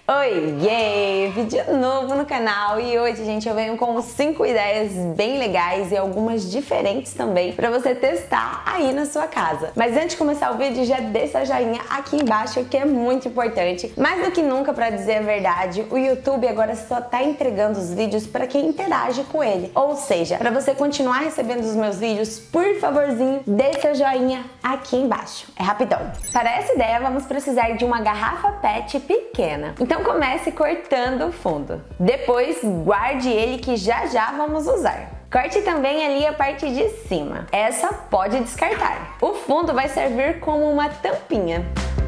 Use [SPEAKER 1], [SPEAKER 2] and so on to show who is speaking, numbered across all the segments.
[SPEAKER 1] Oiê! Vídeo novo no canal e hoje, gente, eu venho com 5 ideias bem legais e algumas diferentes também para você testar aí na sua casa. Mas antes de começar o vídeo, já deixa joinha aqui embaixo que é muito importante. Mais do que nunca, para dizer a verdade, o YouTube agora só tá entregando os vídeos para quem interage com ele. Ou seja, para você continuar recebendo os meus vídeos, por favorzinho, deixa joinha aqui embaixo. É rapidão. Para essa ideia, vamos precisar de uma garrafa PET pequena. Então comece cortando o fundo. Depois guarde ele que já vamos usar. Corte também ali a parte de cima. Essa pode descartar. O fundo vai servir como uma tampinha.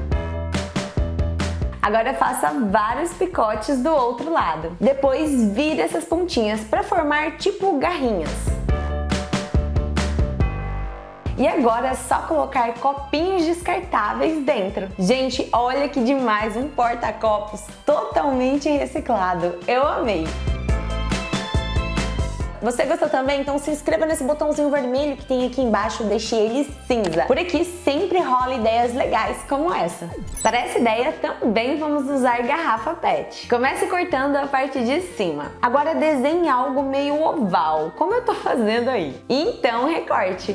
[SPEAKER 1] Agora faça vários picotes do outro lado. Depois vire essas pontinhas para formar tipo garrinhas. E agora é só colocar copinhos descartáveis dentro. Gente, olha que demais, um porta-copos totalmente reciclado. Eu amei! Você gostou também? Então se inscreva nesse botãozinho vermelho que tem aqui embaixo, deixe ele cinza. Por aqui sempre rola ideias legais como essa. Para essa ideia também vamos usar garrafa PET. Comece cortando a parte de cima. Agora desenhe algo meio oval, como eu tô fazendo aí. Então recorte.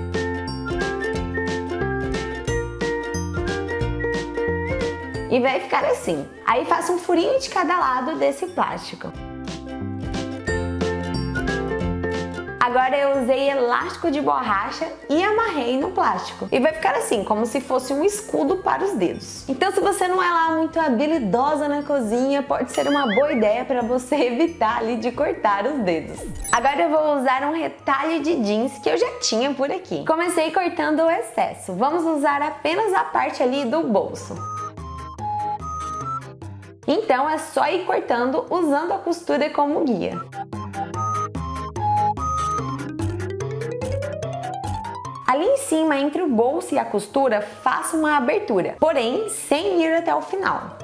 [SPEAKER 1] E vai ficar assim. Aí faça um furinho de cada lado desse plástico. Agora eu usei elástico de borracha e amarrei no plástico. E vai ficar assim, como se fosse um escudo para os dedos. Então se você não é lá muito habilidosa na cozinha, pode ser uma boa ideia para você evitar ali de cortar os dedos. Agora eu vou usar um retalho de jeans que eu já tinha por aqui. Comecei cortando o excesso. Vamos usar apenas a parte ali do bolso. Então é só ir cortando usando a costura como guia. Ali em cima, entre o bolso e a costura, faça uma abertura, porém sem ir até o final.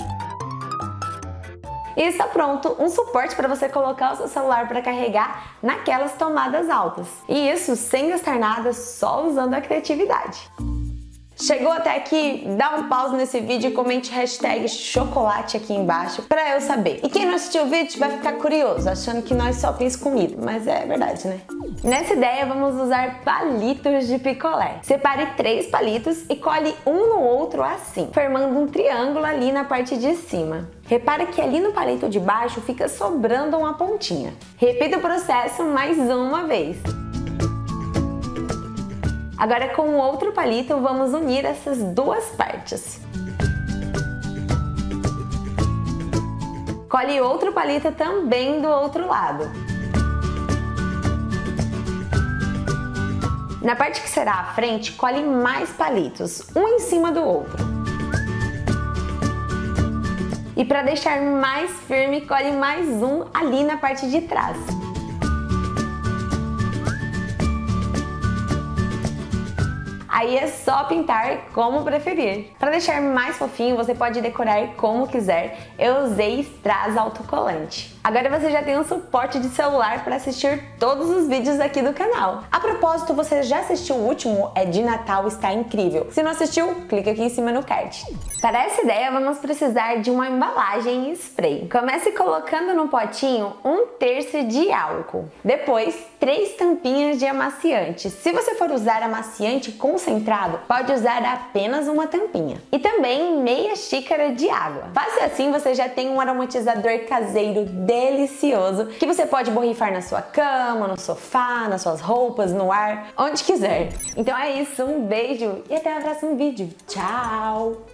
[SPEAKER 1] E está pronto um suporte para você colocar o seu celular para carregar naquelas tomadas altas. E isso sem gastar nada, só usando a criatividade. Chegou até aqui? Dá um pause nesse vídeo e comente hashtag chocolate aqui embaixo pra eu saber. E quem não assistiu o vídeo vai ficar curioso, achando que nós só fez comida, mas é verdade, né? Nessa ideia vamos usar palitos de picolé. Separe 3 palitos e cole um no outro assim, formando um triângulo ali na parte de cima. Repare que ali no palito de baixo fica sobrando uma pontinha. Repita o processo mais uma vez. Agora com o outro palito vamos unir essas duas partes. Cole outro palito também do outro lado. Na parte que será a frente, cole mais palitos, um em cima do outro. E para deixar mais firme, cole mais um ali na parte de trás. Aí é só pintar como preferir. Para deixar mais fofinho, você pode decorar como quiser. Eu usei strass autocolante. Agora você já tem um suporte de celular para assistir todos os vídeos aqui do canal. A propósito, você já assistiu o último? É de Natal, está incrível. Se não assistiu, clica aqui em cima no card. Para essa ideia, vamos precisar de uma embalagem em spray. Comece colocando no potinho 1/3 de álcool. Depois, 3 tampinhas de amaciante. Se você for usar amaciante concentrado, pode usar apenas uma tampinha. E também meia xícara de água. Fácil assim, você já tem um aromatizador caseiro delicioso que você pode borrifar na sua cama, no sofá, nas suas roupas, no ar, onde quiser. Então é isso, um beijo e até o próximo vídeo. Tchau!